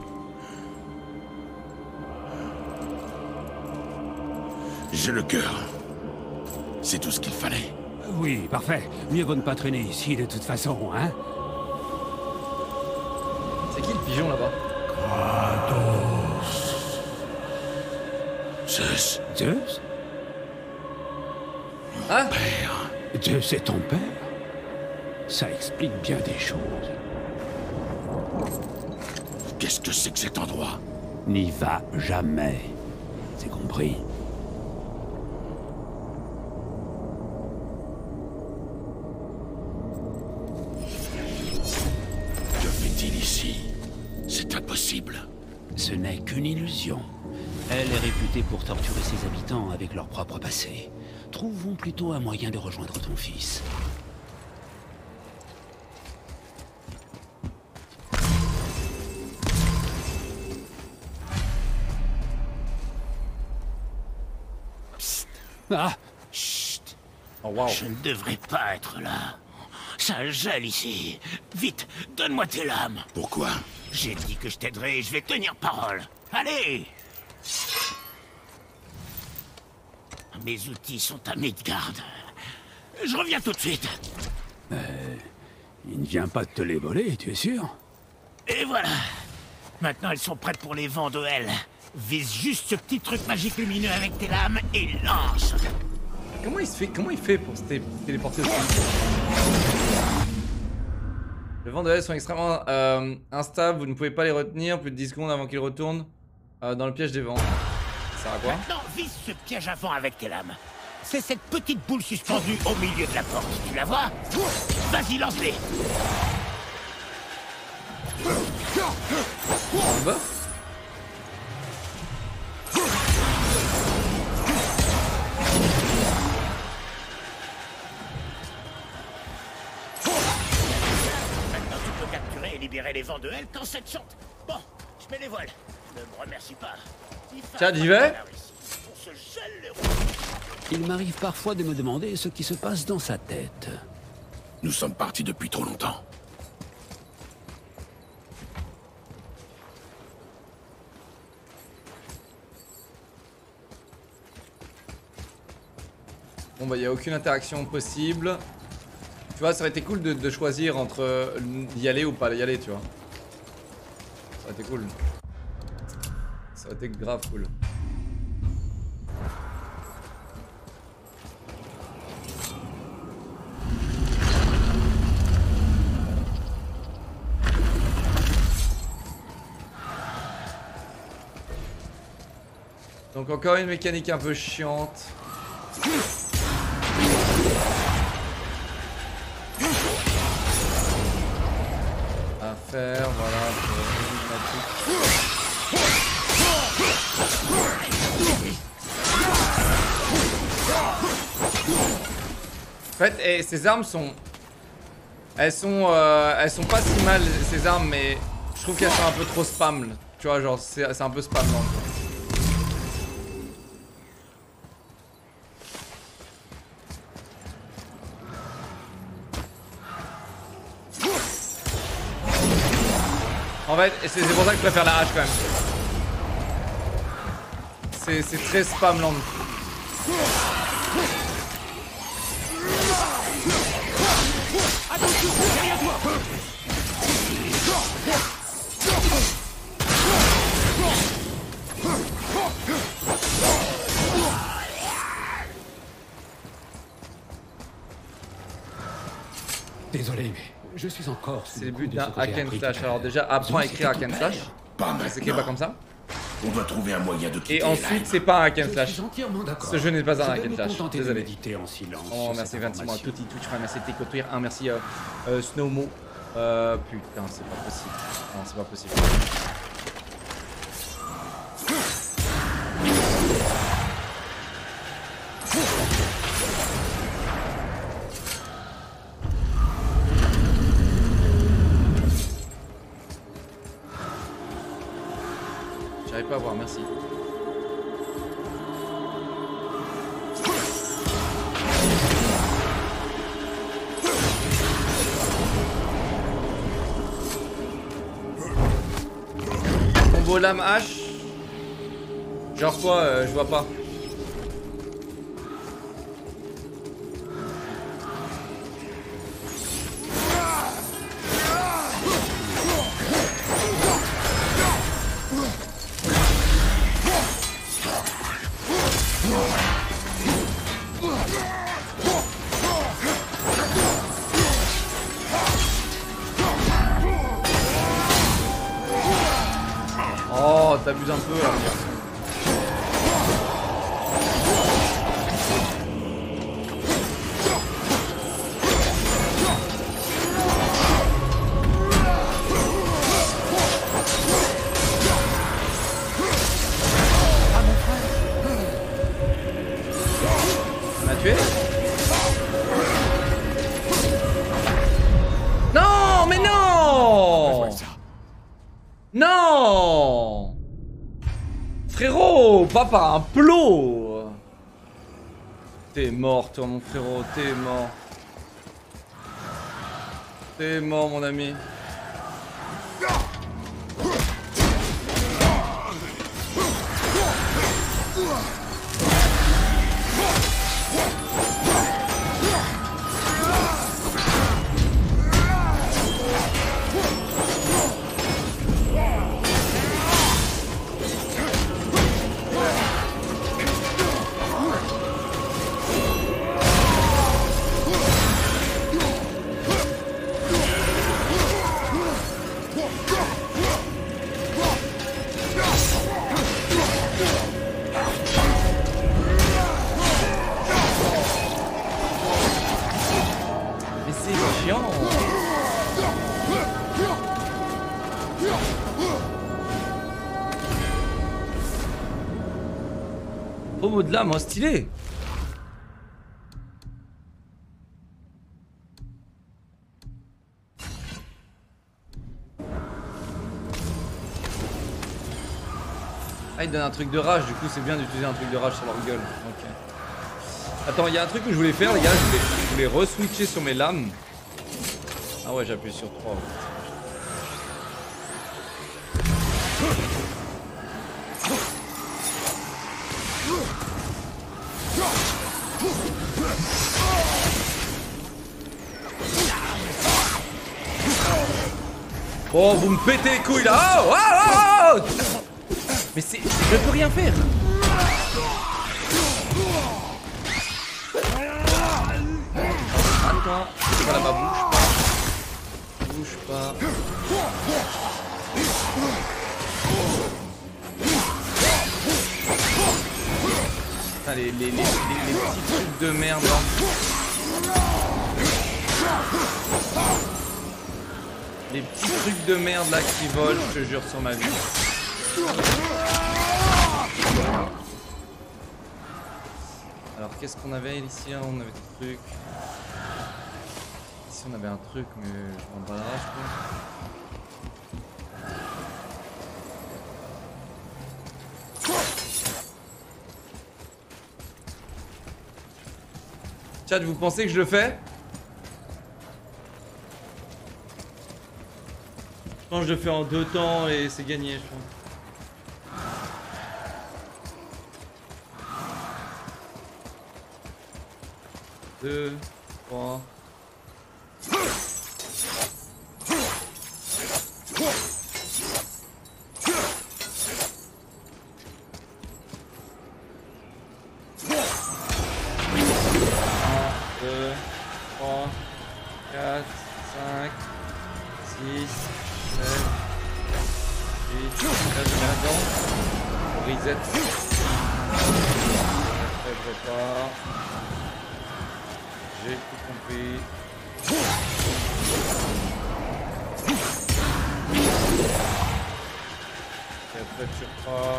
J'ai le cœur. C'est tout ce qu'il fallait. Oui, parfait. Mieux vaut ne pas traîner ici de toute façon, hein? C'est qui le pigeon là-bas? Kratos. Zeus. Zeus? Hein? Père. Zeus est ton père? Ça explique bien des choses. Qu'est-ce que c'est que cet endroit? N'y va jamais. C'est compris. Que fait-il ici? C'est impossible. Ce n'est qu'une illusion. Elle est réputée pour torturer ses habitants avec leur propre passé. Trouvons plutôt un moyen de rejoindre ton fils. Ah! Chut. Oh waouh. Je ne devrais pas être là. Ça gèle ici. Vite, donne-moi tes lames. Pourquoi? J'ai dit que je t'aiderais et je vais tenir parole. Allez! Mes outils sont à Midgard. Je reviens tout de suite. Il ne vient pas de te les voler, tu es sûr? Et voilà. Maintenant, elles sont prêtes pour les vents de Hell. Vise juste ce petit truc magique lumineux avec tes lames et lance. Comment il se fait, comment il fait pour se té- téléporter aussi? Les vents de Hell sont extrêmement euh, instables, vous ne pouvez pas les retenir plus de dix secondes avant qu'ils retournent euh, dans le piège des vents. Ça sert à quoi? Maintenant, vise ce piège à vent avec tes lames. C'est cette petite boule suspendue au milieu de la porte. Tu la vois? Vas-y, lance-les. En bas? Maintenant, tu peux capturer et libérer les vents de Hell quand cette chante. Bon, je mets les voiles. Ne me remercie pas. Tiens, j'y vais. On se gèle les roues. Il m'arrive parfois de me demander ce qui se passe dans sa tête. Nous sommes partis depuis trop longtemps. Bon bah il n'y a aucune interaction possible. Tu vois, ça aurait été cool de, de choisir entre euh, y aller ou pas y aller, tu vois. Ça aurait été cool. Ça aurait été grave cool. Donc encore une mécanique un peu chiante. À faire, voilà. En fait, et ces armes sont... Elles sont, euh, elles sont pas si mal, ces armes, mais je trouve qu'elles sont un peu trop spam. Tu vois, genre, c'est un peu spam. Non, en fait, c'est pour ça que je préfère la hache quand même. C'est très spam land. Désolé, mais je suis encore... C'est le but d'un hack and slash. Alors déjà, apprends à écrire hack and slash. Ça s'écrit pas comme ça. On doit trouver un moyen de quitter. Et ensuite, c'est pas un hack and slash. d'accord. Ce jeu n'est pas un hack and slash. Désolé. Désolé. En silence Oh, merci vingt-six mois. Tutti, Twitch, merci Técotuir. un merci euh, euh, Snowmo. Euh, putain, c'est pas possible. Non, c'est pas possible. J'arrive pas à voir, merci. Combo lame hache. Genre quoi, euh, je vois pas. Oh, t'abuses un peu là. Tu m'as tué? Non, mais non! Non! Frérot, pas par un plot! T'es mort, toi, mon frérot, t'es mort. T'es mort, mon ami. Mais c'est chiant. Homo de l'âme, stylé. Ah, il donne un truc de rage, du coup c'est bien d'utiliser un truc de rage sur leur gueule. Ok. Attends, il y a un truc que je voulais faire les gars, je voulais, je voulais re-switcher sur mes lames. Ah ouais, j'appuie sur trois. Oh, vous me pétez les couilles là. Oh, oh, oh, oh. Mais c'est... Je peux rien faire. Attends, c'est pas là-bas, bouge pas. Bouge pas. Putain, les, les, les, les, les petits trucs de merde là. Les petits trucs de merde là qui volent, je te jure sur ma vie. Alors qu'est-ce qu'on avait ici? On avait des trucs. Ici on avait un truc mais je m'en bats là je crois. Chat, vous pensez que je le fais? Je pense que je le fais en deux temps et c'est gagné, je pense. Deux, trois. J'ai tout compris. Et après tu repars.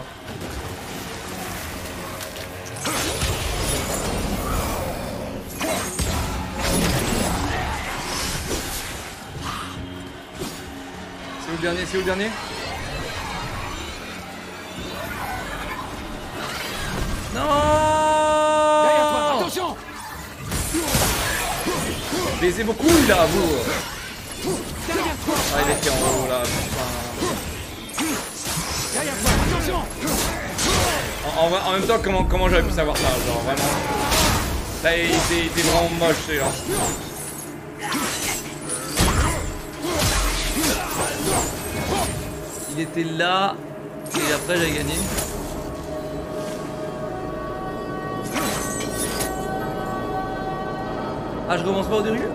C'est où le dernier? C'est où le dernier? Non! Derrière toi, attention! Baisez vos couilles là, vous! Derrière toi! Ah, il était en haut là, putain. Derrière toi, attention! En, en, en même temps, comment, comment j'aurais pu savoir ça? Genre vraiment. Là, il était, il était vraiment moche, c'est genre. Il était là, et après j'ai gagné. Ah, je recommence pas au début?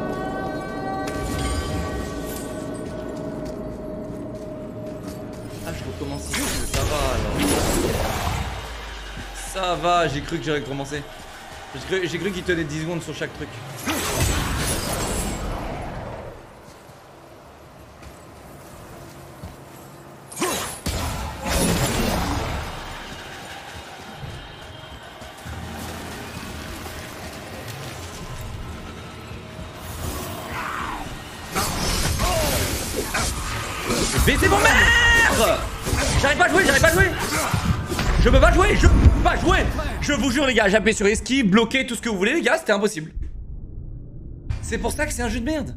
Ah, je recommence ici, ça va alors. Ça va, j'ai cru que j'aurais recommencé. J'ai cru, j'ai cru qu'il tenait dix secondes sur chaque truc. Mais c'est mon merde! J'arrive pas à jouer, j'arrive pas à jouer! Je peux pas jouer, je peux pas jouer! Je vous jure les gars, j'ai appuyé sur esquive, bloqué, tout ce que vous voulez les gars, c'était impossible. C'est pour ça que c'est un jeu de merde.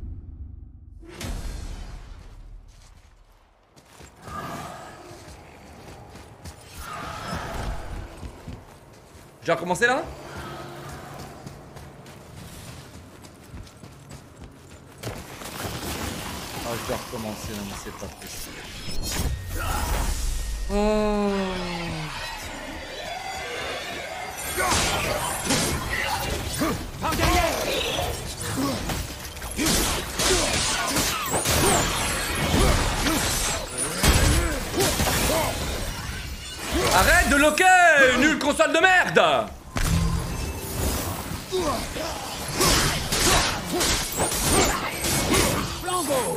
Je vais recommencer là? Oh, je dois recommencer, non mais c'est pas possible. Oh. Par derrière! Arrête de loquer, nulle console de merde! Flambeau!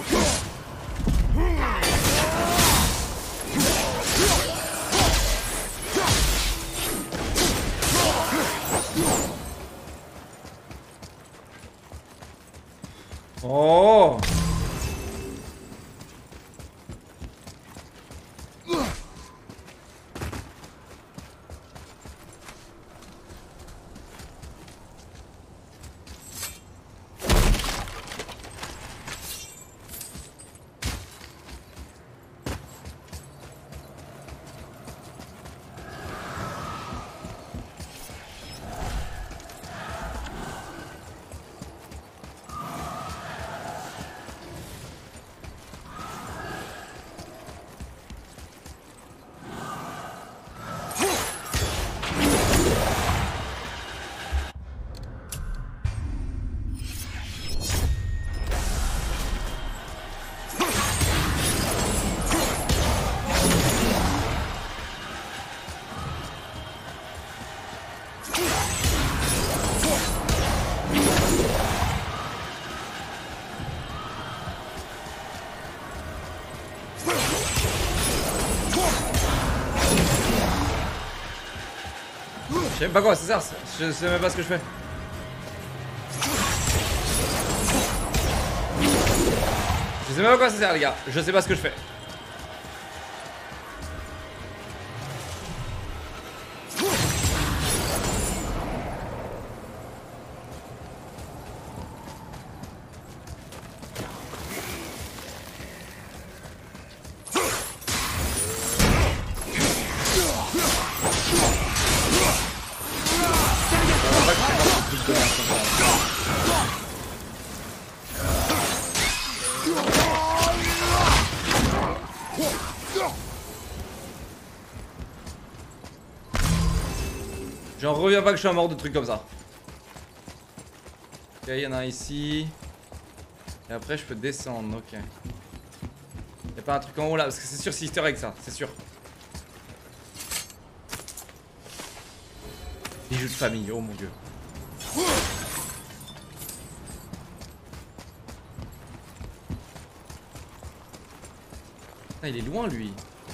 Oh! Je sais même pas quoi ça sert, je sais même pas ce que je fais. Je sais même pas à quoi ça sert les gars, je sais pas ce que je fais. J'en reviens pas que je suis mort de trucs comme ça. Ok, il y en a un ici. Et après, je peux descendre, ok. Y'a pas un truc en haut là, parce que c'est sûr, c'est easter egg ça, c'est sûr. Bijoux de famille, oh mon dieu. Ah, il est loin lui.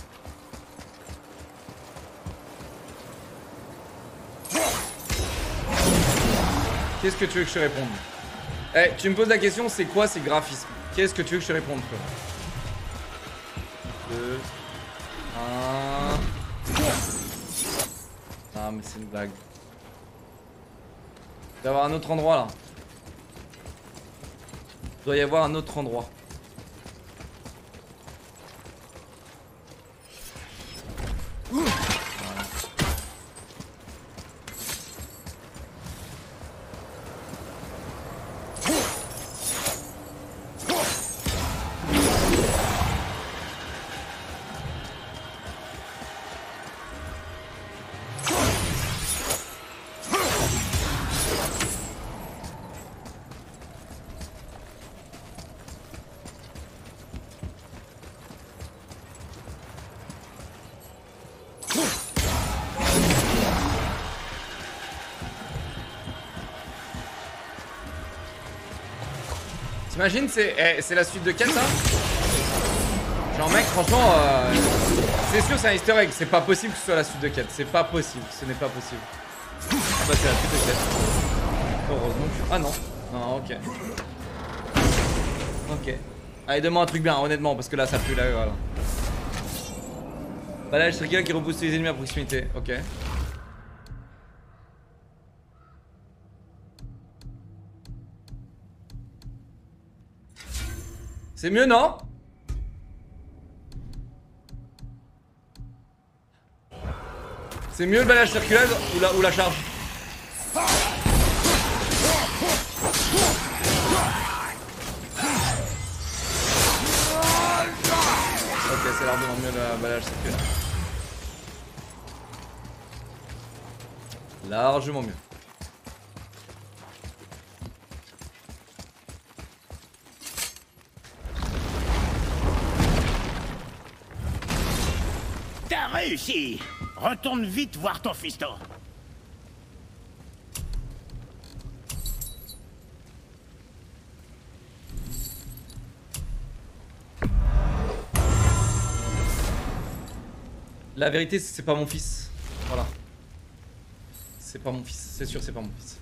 Qu'est-ce que tu veux que je te réponde? Eh, tu me poses la question, c'est quoi ces graphismes? Qu'est-ce que tu veux que je te réponde, frère? deux, un... Ah, mais c'est une blague. Il doit y avoir un autre endroit, là. Il doit y avoir un autre endroit. T'imagines, c'est eh, la suite de quête ça? Genre mec, franchement, euh, c'est sûr c'est un easter egg, c'est pas possible que ce soit la suite de quête, c'est pas possible, ce n'est pas possible. Ah bah c'est la suite de quête. Heureusement que... Ah non, non, ok. Ok. Allez, donne-moi un truc bien, honnêtement, parce que là ça pue là, voilà. Balage circulaire qui repousse les ennemis à proximité, ok. C'est mieux, non? C'est mieux le balage circulaire ou la, ou la charge? Ok, c'est largement mieux le balage circulaire. Largement mieux. T'as réussi! Retourne vite voir ton fiston. La vérité, c'est pas mon fils. Voilà. C'est pas mon fils. C'est sûr, c'est pas mon fils.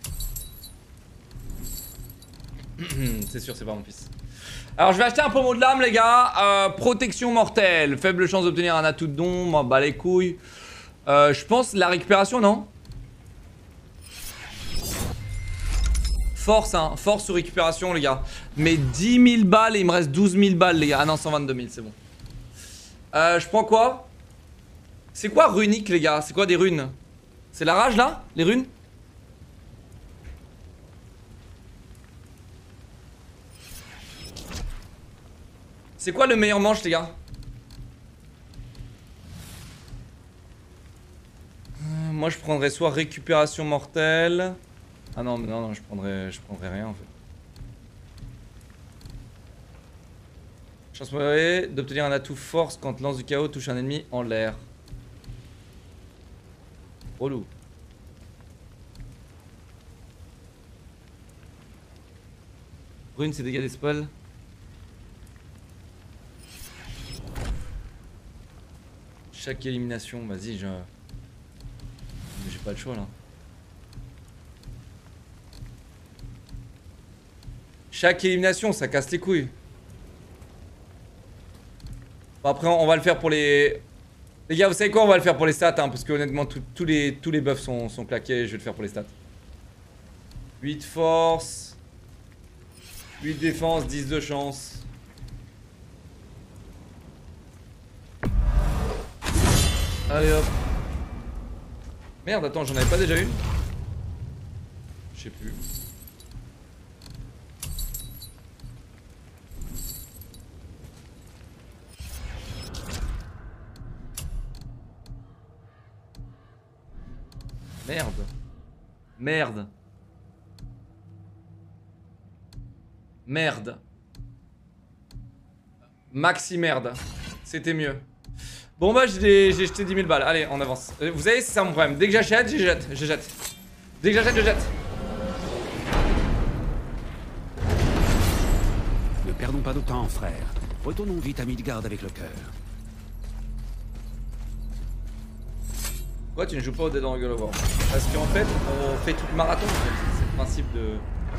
C'est sûr, c'est pas mon fils. Alors, je vais acheter un pommeau de lame, les gars. Euh, protection mortelle. Faible chance d'obtenir un atout de don. M'en bats les couilles. Euh, je pense la récupération, non? Force, hein. Force ou récupération, les gars. Mais dix mille balles et il me reste douze mille balles, les gars. Ah non, cent vingt-deux mille, c'est bon. Euh, je prends quoi? C'est quoi runique, les gars? C'est quoi des runes? C'est la rage, là? Les runes? C'est quoi le meilleur manche, les gars? euh, Moi, je prendrais soit récupération mortelle. Ah non, mais non, non, je prendrais, je prendrais rien, en fait. Chance mauvaise d'obtenir un atout force quand lance du chaos touche un ennemi en l'air. Relou. Rune, c'est dégâts des spells. Chaque élimination, vas-y, je... J'ai pas le choix là. Chaque élimination, ça casse les couilles. Bon, après, on va le faire pour les... Les gars, vous savez quoi? On va le faire pour les stats, hein, parce que honnêtement, tous les, tous les buffs sont, sont claqués. Je vais le faire pour les stats. huit force. huit défense, dix de chance. Allez hop. Merde, attends, j'en avais pas déjà une? Je sais plus. Merde. Merde. Merde. Maxi merde. C'était mieux. Bon bah j'ai jeté dix mille balles. Allez, on avance. Vous savez, c'est ça mon problème. Dès que j'achète, je jette. Je jette. Dès que j'achète, je jette. Ne perdons pas de temps, frère. Retournons vite à Midgard avec le cœur. Pourquoi tu ne joues pas au Dead or All War? Parce qu'en fait, on fait tout le marathon. En fait. C'est le principe de...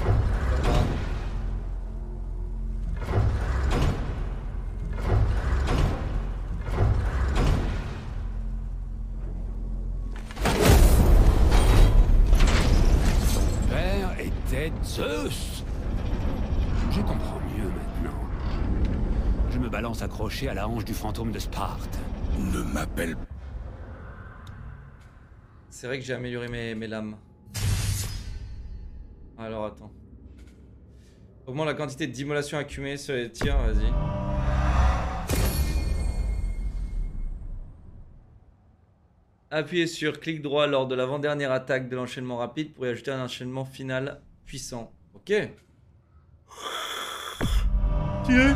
Son père était Zeus. Je comprends mieux maintenant. Je me balance accroché à la hanche du fantôme de Sparte. Ne m'appelle pas. C'est vrai que j'ai amélioré mes, mes lames. Alors attends. Augmente la quantité d'immolation accumulée sur les tirs, vas-y. Appuyez sur clic droit lors de l'avant-dernière attaque de l'enchaînement rapide pour y ajouter un enchaînement final puissant. Ok. Tirez.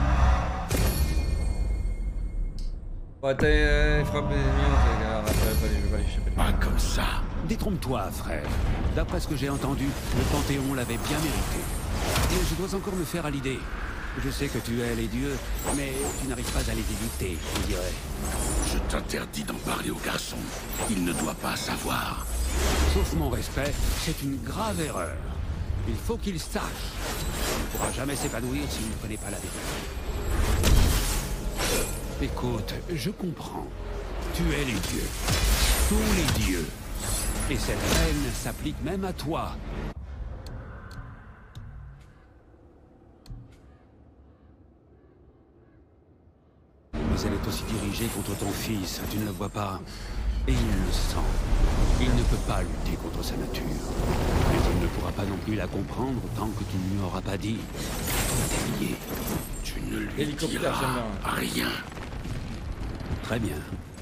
Ouais, t'as euh, frappé les ennemis, je vais pas les Pas comme ça. Détrompe-toi, frère. D'après ce que j'ai entendu, le Panthéon l'avait bien mérité. Et je dois encore me faire à l'idée. Je sais que tu es les dieux, mais tu n'arrives pas à les éviter, je dirais. Je t'interdis d'en parler au garçon. Il ne doit pas savoir. Sauf mon respect, c'est une grave erreur. Il faut qu'il sache. Il ne pourra jamais s'épanouir s'il ne connaît pas la vérité. Écoute, je comprends. Tu es les dieux. Tous les dieux. Et cette reine s'applique même à toi. Mais elle est aussi dirigée contre ton fils, tu ne le vois pas. Et il le sent. Il ne peut pas lutter contre sa nature. Mais il ne pourra pas non plus la comprendre tant que tu ne lui auras pas dit. T'es lié. Tu ne lui Hélicoptère, diras j'aime bien. rien. Très bien.